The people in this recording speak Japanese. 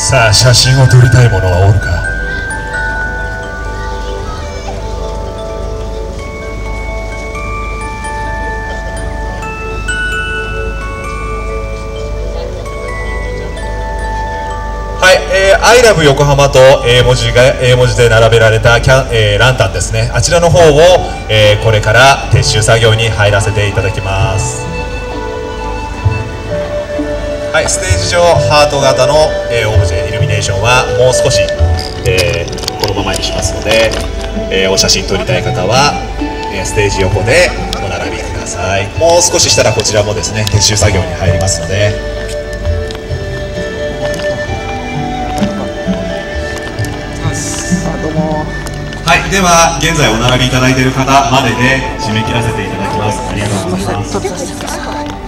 さあ、写真を撮りたい者はおるか。はい、I love 横浜と英文字で並べられたランタンですね。あちらの方を、これから撤収作業に入らせていただきます。はい、ステージ上ハート型の、オブジェイルミネーションはもう少し、このままにしますので、お写真撮りたい方は、ステージ横でお並びください。もう少ししたらこちらもですね撤収作業に入りますので。はい、では現在お並びいただいている方までで締め切らせていただきます。ありがとうございます。